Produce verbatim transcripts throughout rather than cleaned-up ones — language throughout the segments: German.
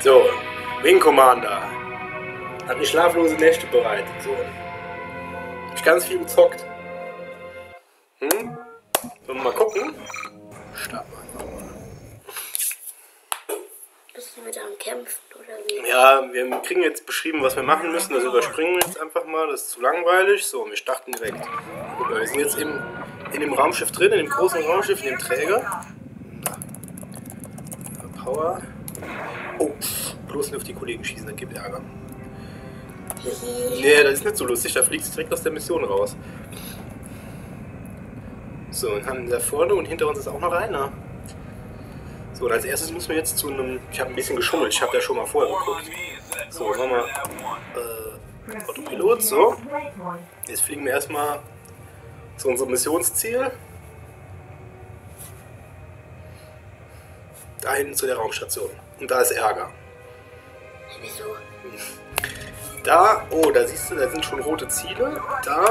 So, Wing Commander. Hat mir schlaflose Nächte bereitet. So. Hab ich ganz viel gezockt. Hm? Wollen wir mal gucken? Starten wir einfach mal. Bist du wieder am Kämpfen oder wie? Ja, wir kriegen jetzt beschrieben, was wir machen müssen. Das überspringen wir jetzt einfach mal. Das ist zu langweilig. So, wir starten direkt. Guck mal, wir sind jetzt im, in dem Raumschiff drin, in dem großen Raumschiff, in dem Träger. Power. Oh, bloß nicht auf die Kollegen schießen, das gibt Ärger. Nee, das ist nicht so lustig, da fliegst du direkt aus der Mission raus. So, und haben da vorne und hinter uns ist auch noch einer. So, und als erstes müssen wir jetzt zu einem... Ich habe ein bisschen geschummelt, ich habe ja schon mal vorher geguckt. So, machen wir äh, Autopilot, so. Jetzt fliegen wir erstmal zu unserem Missionsziel. Da hinten zu der Raumstation. Und da ist Ärger. Wieso? Da, oh, da siehst du, da sind schon rote Ziele. Da.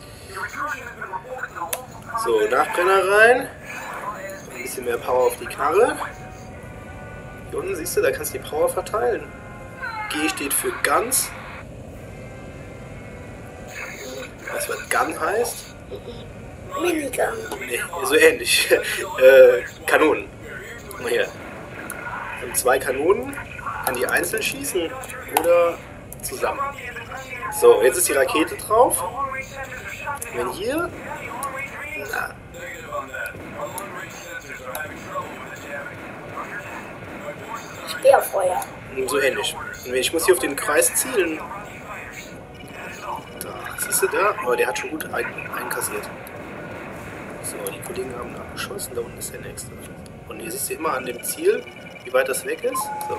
So, Nachbrenner rein. Ein bisschen mehr Power auf die Knarre. Hier unten siehst du, da kannst du die Power verteilen. G steht für Guns. Was was Gun heißt? Minigun. Nee, so ähnlich. äh, Kanonen. Guck mal hier. Wir haben zwei Kanonen. Kann die einzeln schießen oder zusammen. So, jetzt ist die Rakete drauf. Wenn hier... Na. Speerfeuer. So ähnlich. Und ich muss hier auf den Kreis zielen. Da, siehst du da? Aber der hat schon gut ein, einkassiert. So, die Kollegen haben abgeschossen. Da unten ist der nächste. Und hier siehst du immer an dem Ziel, wie weit das weg ist. So.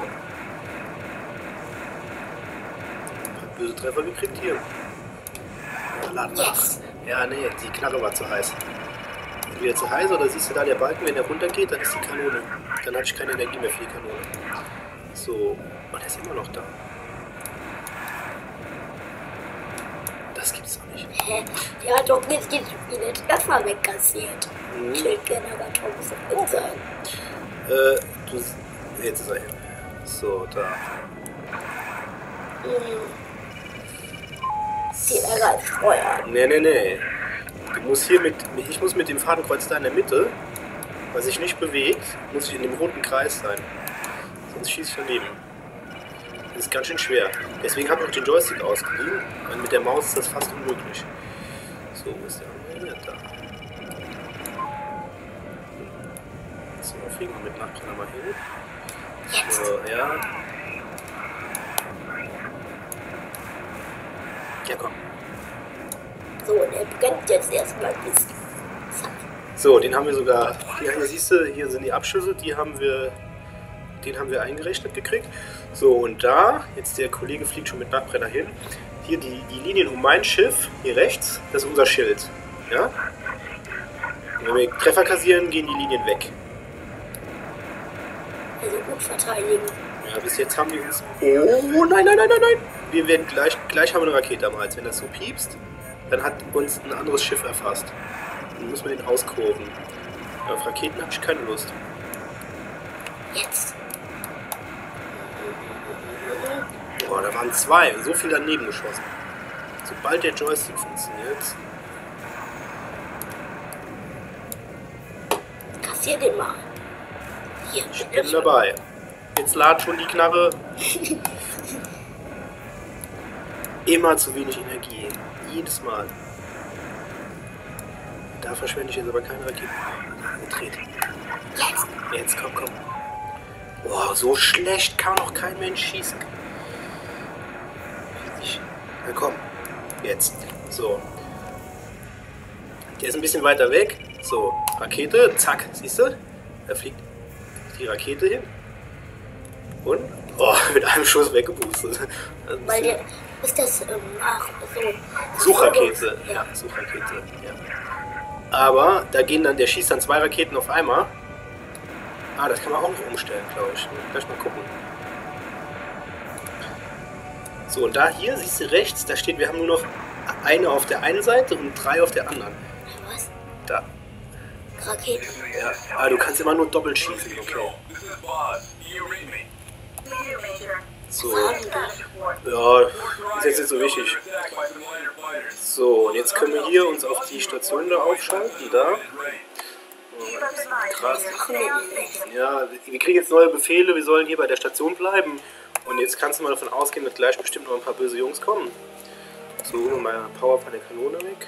Böse Treffer gekriegt hier. Ja, laden wir. Yes. Ja, nee, die Knarre war zu heiß. Wieder zu heiß oder siehst du da der Balken, wenn der runtergeht, dann ist die Kanone. Dann hatte ich keine Energie mehr für die Kanone. So, oh, der ist immer noch da. Das gibt's doch nicht. Hä? Der hat doch nicht die viele Treffer wegkassiert. Mhm. Schildgenerator muss doch gut sein. Äh, du... Jetzt ist er hin. So, da. Mhm. Die Ärger steuern. Nee, nee, nee. Du musst hier mit... Ich muss mit dem Fadenkreuz da in der Mitte, was sich nicht bewegt, muss ich in dem roten Kreis sein. Sonst schieße ich daneben. Das ist ganz schön schwer. Deswegen habe ich auch den Joystick ausgeliehen. Und mit der Maus ist das fast unmöglich. So, wo ist der? Ja, da. So, fliegen wir mit Nachbrenner mal hin. Jetzt. So, ja. Ja, komm. So, und er brennt jetzt erstmal bis. Zack. So, den haben wir sogar. Hier, hier siehst du, hier sind die Abschüsse, die haben wir. Den haben wir eingerechnet gekriegt. So, und da, jetzt der Kollege fliegt schon mit Nachbrenner hin. Hier die, die Linien um mein Schiff, hier rechts, das ist unser Schild. Ja? Und wenn wir Treffer kassieren, gehen die Linien weg. Also gut verteidigen. Ja, bis jetzt haben die uns... Oh, nein, nein, nein, nein, nein! Wir werden gleich, gleich haben wir eine Rakete am Hals. Wenn das so piepst, dann hat uns ein anderes Schiff erfasst. Dann müssen wir den auskurven. Ja, auf Raketen habe ich keine Lust. Jetzt. Boah, da waren zwei. So viel daneben geschossen. Sobald der Joystick funktioniert... Kassier den mal. Hier, Ich bin dabei. Jetzt ladet schon die Knarre. Immer zu wenig Energie. Jedes Mal. Da verschwende ich jetzt aber keine Raketen. Gedreht. Jetzt. Jetzt, komm, komm. Boah, so schlecht kann noch kein Mensch schießen. Na komm. Jetzt. So. Der ist ein bisschen weiter weg. So, Rakete. Zack. Siehst du? Da fliegt die Rakete hin. Und? Oh, mit einem Schuss weggeboostet. Weil der ist das ähm, ach, so. Suchrakete. Ja. Ja, Suchrakete. Ja. Aber da gehen dann, der schießt dann zwei Raketen auf einmal. Ah, das kann man auch noch umstellen, glaube ich. Gleich mal gucken. So, und da hier, siehst du rechts, da steht, wir haben nur noch eine auf der einen Seite und drei auf der anderen. Was? Da. Raketen. Ja, ah, du kannst immer nur doppelt schießen, okay. So. Ja, ist jetzt nicht so wichtig. So, und jetzt können wir hier uns auf die Station da aufschalten, da. Krass. Ja, wir kriegen jetzt neue Befehle, wir sollen hier bei der Station bleiben. Und jetzt kannst du mal davon ausgehen, dass gleich bestimmt noch ein paar böse Jungs kommen. So, holen wir mal Power von der Kanone weg.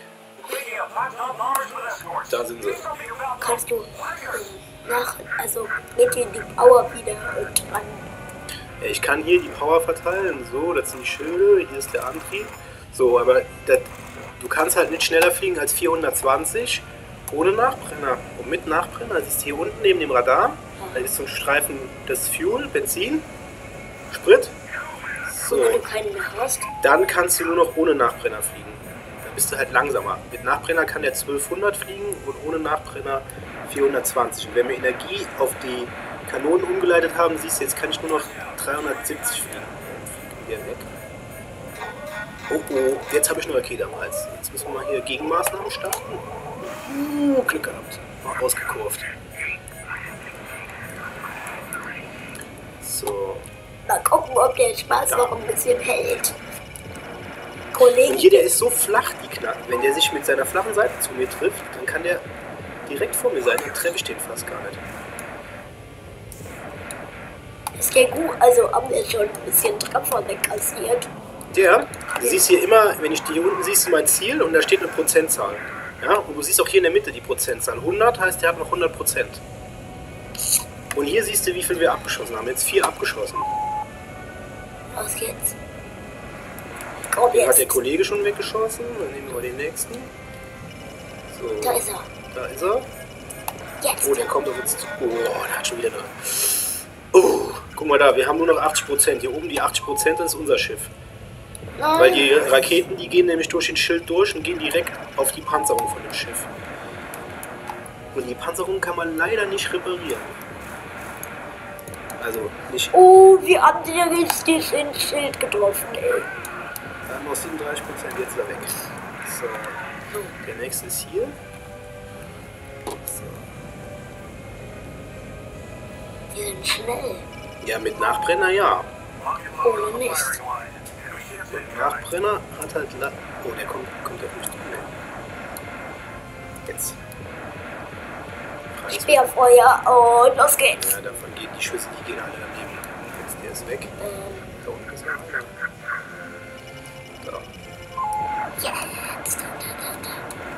Da sind sie. Kannst du ähm, nach, also mit dir die Power wieder dran. Ja, ich kann hier die Power verteilen. So, das sind die Schilde, hier ist der Antrieb. So, aber das, du kannst halt nicht schneller fliegen als vierhundertzwanzig ohne Nachbrenner. Und mit Nachbrenner, siehst du hier unten neben dem Radar, da ist so ein Streifen das Fuel, Benzin, Sprit. So. Und wenn du keinen mehr hast, Dann kannst du nur noch ohne Nachbrenner fliegen. Dann bist du halt langsamer. Mit Nachbrenner kann der zwölfhundert fliegen und ohne Nachbrenner vierhundertzwanzig. Und wenn wir Energie auf die Kanonen umgeleitet haben, siehst du, jetzt kann ich nur noch dreihundertsiebzig fliegen. Hier weg. Oh oh, jetzt habe ich eine Rakete am Hals. Jetzt müssen wir mal hier Gegenmaßnahmen starten. Uh, Glück gehabt. Mal ausgekurvt. So. mal gucken, ob der Spaß Ja. noch ein bisschen hält. Und Kollegen, hier, der ist so flach, die Knacken. Wenn der sich mit seiner flachen Seite zu mir trifft, dann kann der direkt vor mir sein. Dann treffe ich den fast gar nicht. ist der gut, also haben wir schon ein bisschen Treffer wegkassiert. Der, du siehst hier immer, wenn ich die hier unten siehst, du mein Ziel und da steht eine Prozentzahl. Ja, und du siehst auch hier in der Mitte die Prozentzahl. hundert heißt, der hat noch hundert Prozent. Und hier siehst du, wie viel wir abgeschossen haben. Jetzt vier abgeschossen. Los geht's. Komm Den hat der jetzt. Kollege schon weggeschossen. Dann nehmen wir mal den nächsten. So, Da ist er. da ist er. Jetzt. Oh, der kommt auf uns zu. Oh, der hat schon wieder eine. Oh, guck mal da, wir haben nur noch achtzig Prozent. Hier oben die achtzig Prozent, das ist unser Schiff. Nein. Weil die Raketen, die gehen nämlich durch den Schild durch und gehen direkt auf die Panzerung von dem Schiff. Und die Panzerung kann man leider nicht reparieren. Also nicht. Oh, wir haben den richtig ins Schild getroffen, ey. Da haben wir noch siebenunddreißig Prozent, jetzt ist er weg. So, der nächste ist hier. So. Wir sind schnell. Ja, mit Nachbrenner ja. Ohne Mist. Mit Nachbrenner hat halt. La oh, der kommt, kommt auf mich zu. Jetzt. Speerfeuer und los geht's. Ja, davon gehen die Schüsse, die gehen alle daneben. Jetzt, der ist weg. Ähm, Da unten ist noch einer. Da. jetzt. Da, da, da,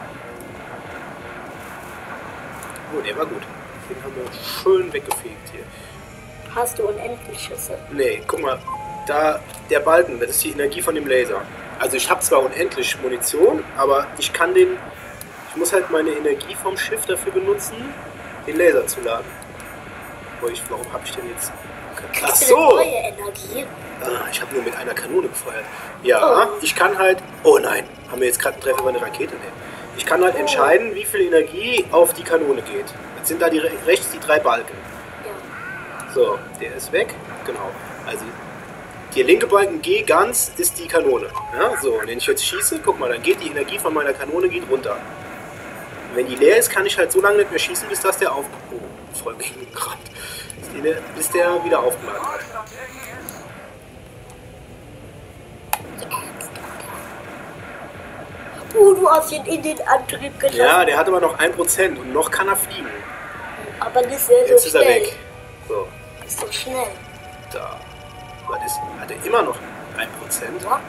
Oh, der war gut. Den haben wir schön weggefegt hier. da. Hast du unendlich Schüsse? Nee, guck mal. Da, der Balken, das ist die Energie von dem Laser. Also ich habe zwar unendlich Munition, aber ich kann den... Ich muss halt meine Energie vom Schiff dafür benutzen, den Laser zu laden. Oh, ich, warum habe ich denn jetzt... Ach Kriegst du so! eine neue Energie? Ah, ich habe nur mit einer Kanone gefeuert. Ja, Oh. ich kann halt... Oh nein, haben wir jetzt gerade einen Treffer über eine Rakete? Nee. Ich kann halt entscheiden, wie viel Energie auf die Kanone geht. Jetzt sind da die, rechts die drei Balken. Ja. So, der ist weg. Genau. Also der linke Balken G ganz ist die Kanone. Ja, so, und wenn ich jetzt schieße, guck mal, dann geht die Energie von meiner Kanone geht runter. Und wenn die leer ist, kann ich halt so lange nicht mehr schießen, bis das der auf... Oh, voll gegen den Rand. Bis der, bis der wieder aufgeladen hat. Oh, du hast ihn in den Antrieb gelassen. Ja, der hat aber noch ein Prozent und noch kann er fliegen. Aber nicht sehr so Jetzt ist er schnell. weg. So, Ist so schnell. da. Was ist? Hat er immer noch ein Prozent? What?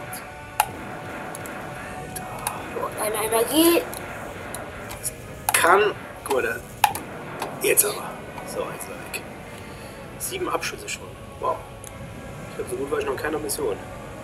Deine Energie. Kann. Guck mal, da. Jetzt aber. So, jetzt ist er weg. Sieben Abschüsse schon. Wow. Ich glaube, so gut war ich noch in keiner Mission.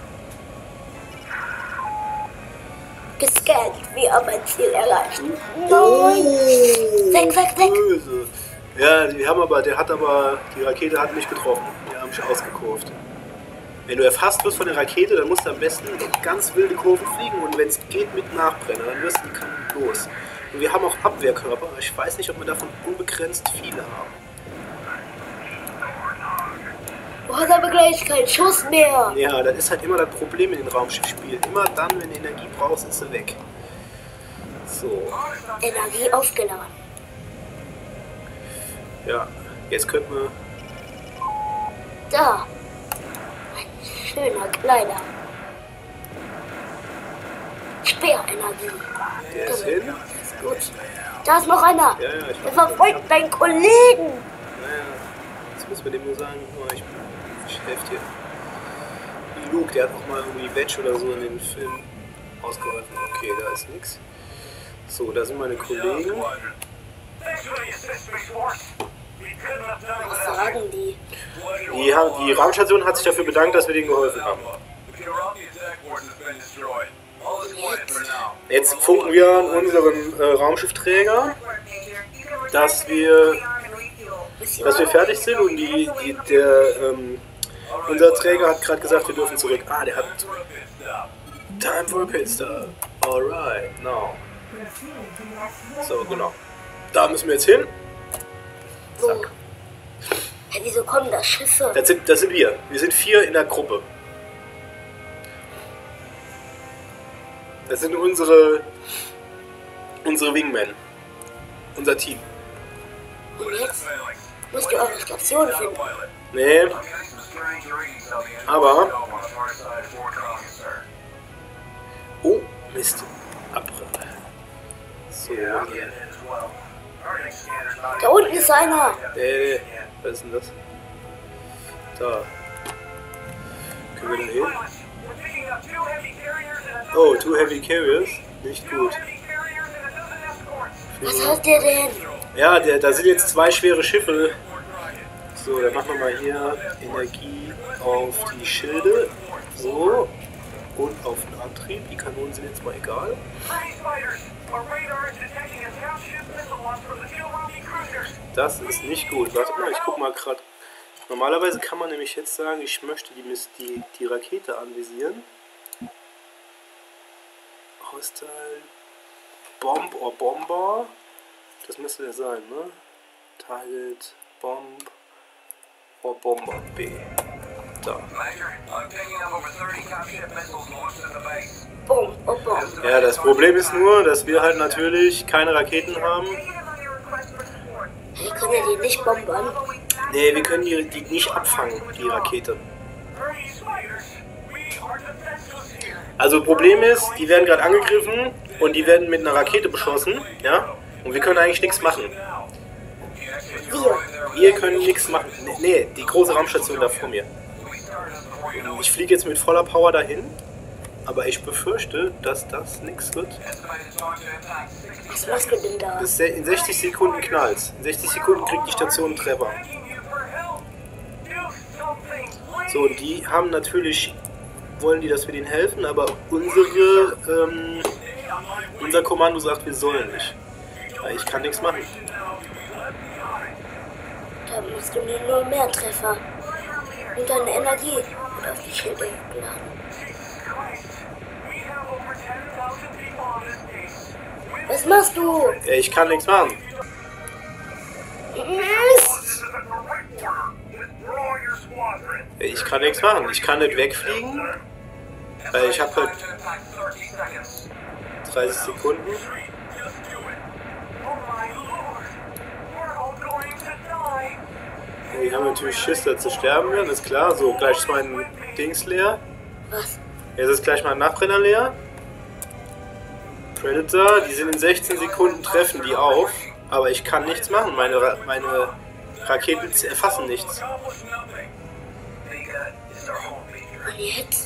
Gescannt. Wir haben ein Ziel erreicht. Oh, Weg, weg, weg. Böse. Ja, die haben aber, der hat aber, die Rakete hat mich getroffen. Die haben mich ausgekurvt. Wenn du erfasst wirst von der Rakete, dann musst du am besten ganz wilde Kurven fliegen und wenn es geht mit Nachbrenner, dann wirst du die Kanone los. Und wir haben auch Abwehrkörper, aber ich weiß nicht, ob wir davon unbegrenzt viele haben. Du hast aber gleich keinen Schuss mehr. Ja, das ist halt immer das Problem in den Raumschiffspielen. Immer dann, wenn du Energie brauchst, ist sie weg. So, Energie aufgeladen. ja, jetzt könnten wir... Da. schöner, kleiner. Speerenergie. Der ist hin. Gut. Da ist noch einer. Ja, ja, ich Der verfolgt deinen Kollegen. Naja, jetzt müssen wir dem nur sagen, oh, ich, ich helfe dir. Wie Luke, der hat auch mal irgendwie Wedge oder so in den Film ausgeholfen. Okay, da ist nichts. So, da sind meine Kollegen. Was sagen die? Die, haben, die Raumstation hat sich dafür bedankt, dass wir denen geholfen haben. Jetzt funken wir an unseren äh, Raumschiffträger, dass wir, dass wir fertig sind und die, die, der, ähm, unser Träger hat gerade gesagt, wir dürfen zurück. Ah, der hat Time for a pit stop. Alright, now. So, genau. Da müssen wir jetzt hin. Zack. Hey, wieso kommen da Schiffe? Das sind, das sind wir. Wir sind vier in der Gruppe. Das sind unsere, unsere Wingmen. Unser Team. Und jetzt müsst ihr eure Station finden. Nee. Aber. Oh, Mist. Abriss. So. Da unten ist einer. Nee, nee. Was ist denn das? Da. Können wir da hin? Oh, two heavy carriers? Nicht gut. Was hat der denn? Ja, der, da sind jetzt zwei schwere Schiffe. So, dann machen wir mal hier Energie auf die Schilde. So. Und auf den Antrieb. Die Kanonen sind jetzt mal egal. Das ist nicht gut. Warte mal, ich guck mal gerade. Normalerweise kann man nämlich jetzt sagen, ich möchte die, die, die Rakete anvisieren. Hostile Bomb or Bomber. Das müsste der sein, ne? Target Bomb or Bomber B. Da. Bom, oh, bom. Ja, das Problem ist nur, dass wir halt natürlich keine Raketen haben. Wir können ja die nicht bombern. Nee, wir können die, die nicht abfangen, die Rakete. Also Problem ist, die werden gerade angegriffen und die werden mit einer Rakete beschossen, ja? Und wir können eigentlich nichts machen. Wir. Wir können nichts machen. Nee, nee, die große Raumstation da vor mir. Ich fliege jetzt mit voller Power dahin, aber ich befürchte, dass das nichts wird. Was machst du denn da? Das in sechzig Sekunden knallt. In sechzig Sekunden kriegt die Station einen Treffer. So, und die haben natürlich, wollen die, dass wir denen helfen, aber unsere, ähm, unser Kommando sagt, wir sollen nicht. Weil ich kann nichts machen. Da musst du mir nur mehr Treffer. Und deine Energie wird auf die Schilde geladen. Was machst du? Ja, ich kann nichts machen. Mist! Ich kann nichts machen. Ich kann nicht wegfliegen. Weil ich habe halt dreißig Sekunden. Die haben natürlich Schiss, da zu sterben werden, ist klar. So, gleich ist mein Dings leer. Was? Jetzt ist gleich mein Nachbrenner leer. Predator, die sind in sechzehn Sekunden, treffen die auf. Aber ich kann nichts machen. Meine, Ra meine Raketen erfassen nichts. Und jetzt?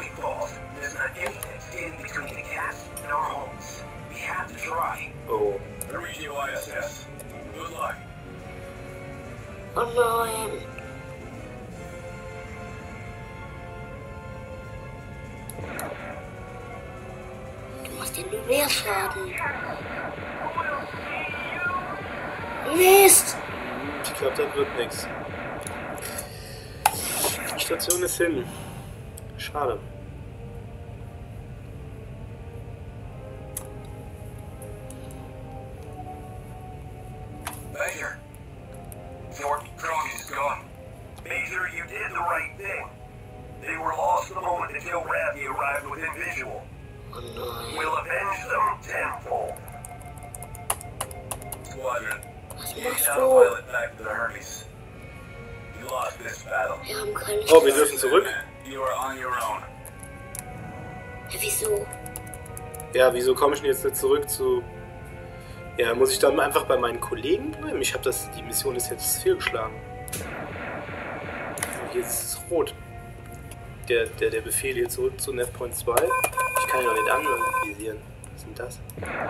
Oh. Oh nein. Du machst dir nur mehr Schaden. Mist! Ich glaube, das wird nichts. Die Station ist hin. Schade. Major, North Cross is gone. Major, you did the right thing. They were lost the moment until Ravi arrived within visual. Oh nein. We'll avenge them tenfold. Squadron, Was get machst out du? pilot back to the Hermes. You lost this battle. Wir haben keine Oh, wir Chance. dürfen zurück. You are on your own. Wieso? Ja, wieso komme ich denn jetzt nicht zurück zu... Ja, muss ich dann einfach bei meinen Kollegen bleiben? Ich habe das... Die Mission ist jetzt fehlgeschlagen. Hier ist es rot. Der, der, der Befehl hier zurück zu Navpoint zwei. Ich kann ihn doch nicht anvisieren. Was ist denn das?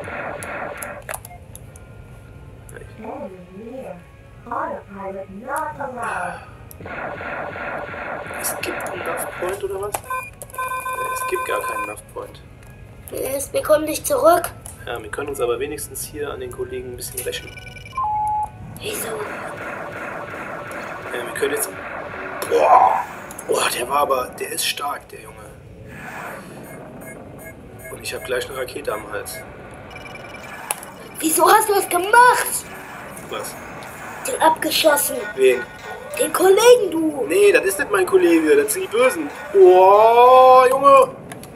Es gibt einen Navpoint oder was? Es gibt gar keinen Navpoint. Wir kommen nicht zurück. Ja, wir können uns aber wenigstens hier an den Kollegen ein bisschen rächen. Wieso? Ja, wir können jetzt... Boah! Boah, der war aber... Der ist stark, der Junge. Und ich habe gleich eine Rakete am Hals. Wieso hast du das gemacht? Was? Den abgeschossen. Wen? Den Kollegen, du. Nee, das ist nicht mein Kollege. Das sind die Bösen. Boah, Junge!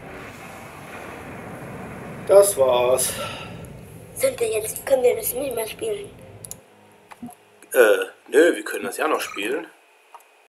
Das war's. Sind wir jetzt... Können wir das nicht mehr spielen? Äh, nö, wir können das ja noch spielen.